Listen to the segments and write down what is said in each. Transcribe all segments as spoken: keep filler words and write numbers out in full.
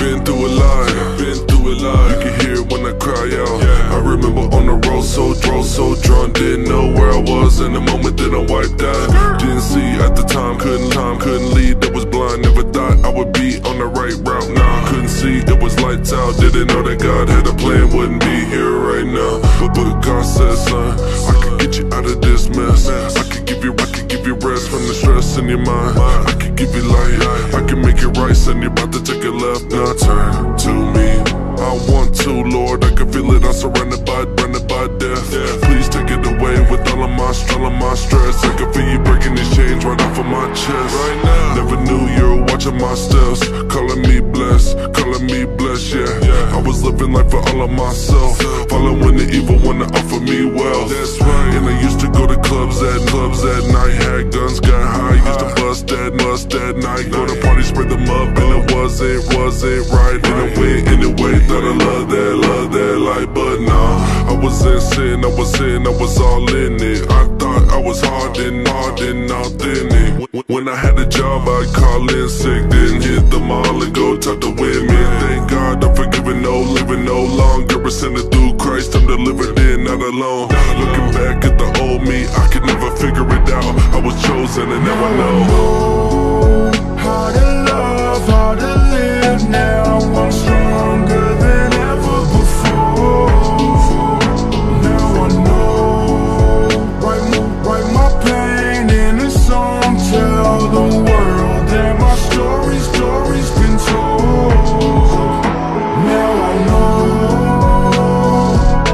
been through a lot, been through a lot. You can hear it when I cry out. I remember on the road so drunk, so drunk, didn't know where I was in the moment that I wiped out. Didn't see at the time, couldn't time, couldn't lead, that was blind. Never thought I would be on the right route. Now I couldn't see, it was lights out. Didn't know that God had a plan, wouldn't be here right now. But, but God said, son, I could get you out of this mess. I could give you, I could give you rest from the stress in your mind. I could give you light, I can make it right. Son, you're about to take a left, now turn to me. I want to, Lord, I can feel it. I'm surrounded by, surrounded by death. Please take it away with all of my, all of my stress. I can feel you breaking these chains right off of my chest. Right now. Never knew you were watching my steps, calling me blessed, calling me blessed. Yeah, yeah. I was living life for all of myself, following the evil one to offer me wealth. That's right. And I used to go to clubs at clubs at night, had guns, got high, used to bust that, bust that night, go to parties, spread them up, and it wasn't, wasn't right. And I went anyway. Thought I love that, love that life, but nah, I was in sin, I was in, I was all in it. I thought I was hard and hard and authentic. When I had a job, I'd call in sick, didn't hit the mall and go talk to women. Thank God I'm forgiven, no living no longer. Ascended through Christ, I'm delivered in, not alone. Looking back at the old me, I could never figure it out. I was chosen and now I know how to love, how to live. Now I'm stronger than ever before. Now I know, write my, write my pain in a song. Tell the world that my story, story's been told. Now I know,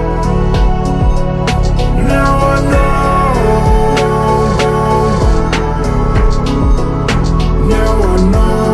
now I know, now I know.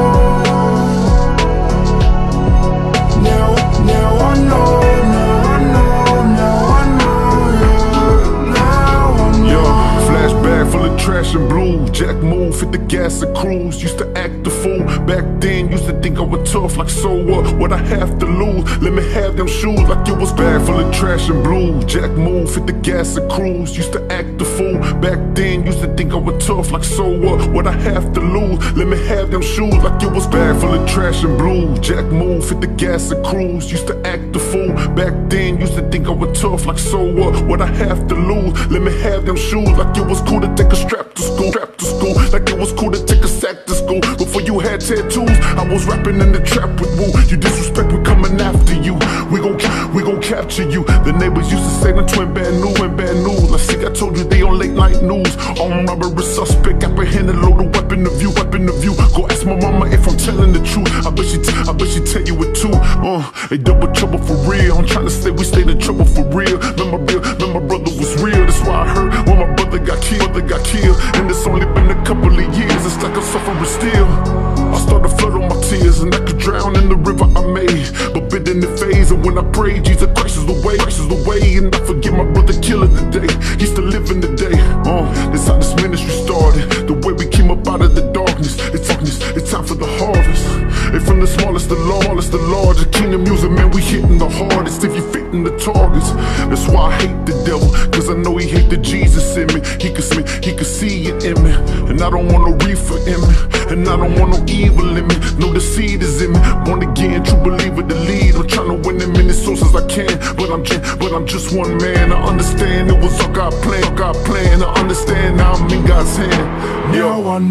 Trash and blue, Jack move, hit the gas and cruise. Used to act the fool, back then used to think I was tough. Like so what, what I have to lose? Let me have them shoes like it was bag full of trash and blue. Jack move, hit the gas and cruise. Used to act the fool, back then used to think I was tough. Like so what, what I have to lose? Let me have them shoes like it was bag full of trash and blue. Jack move, hit the gas and cruise. Used to act the fool, back then used to think I was tough. Like so what, what I have to lose? Let me have them shoes like it was cool to take a strap to school, strap to school, like it was cool to take a sack to school. Before you had tattoos, I was rapping in the trap with woo. You disrespect, we coming after you. We gon' we gon' capture you. The neighbors used to say the twin bad news, twin bad news. Like see, I told you they on late night news. On robbery suspect, apprehended, loaded weapon of view, weapon of view. Go ask my mama if I'm telling the truth. I bet she, t I bet she tell you it too. Uh, they double trouble for real. I'm trying to say we stayed in trouble for real. Man, my real, man, my brother was real. That's why I heard when my brother got killed, brother got killed. And it's only been a couple of years, it's like I'm suffering still. I started flooding my tears and I could drown in the river I made. But bit in the phase, and when I pray, Jesus Christ is the way, Christ is the way. And I forget my brother killing today, he's still living today. Uh, that's how this ministry started, the way we came up out of the darkness. It's darkness, it's time for the harvest. And from the smallest to smallest to largest, kingdom music, man, we hitting the hardest. If you fitting the targets, that's why I hate the devil, cause I know he hate the Jesus in me. He could see, he could see it in me, and I don't want no reefer in me, and I don't want no evil in me. No, the seed is in me, born again, true believer, the lead. I'm trying to win as many souls as I can, but I'm just, but I'm just one man. I understand it was all God plan, all God plan. I understand now I'm in God's hand. Now I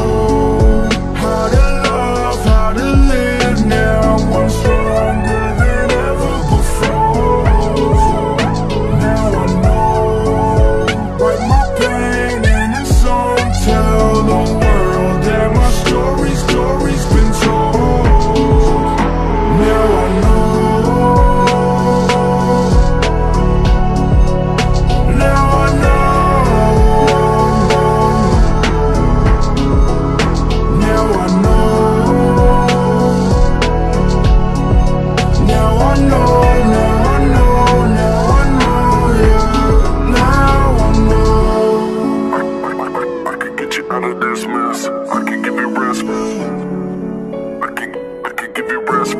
know how to love, how to live. Now I'm stronger than ever before. Now I know, write my pain in a song. Tell the world that my story, story's been told. Now I know, now I know, now I know, now I know, now I know, now I know, yeah, now I know. I, I, I, I could get you out of this mess. I can give you rest. I can, I can give you rest.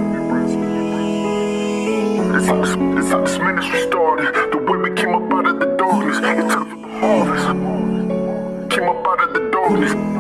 It's how this, it's how this ministry started. The way we came up out of the darkness. It's time for the harvest. Came up out of the darkness.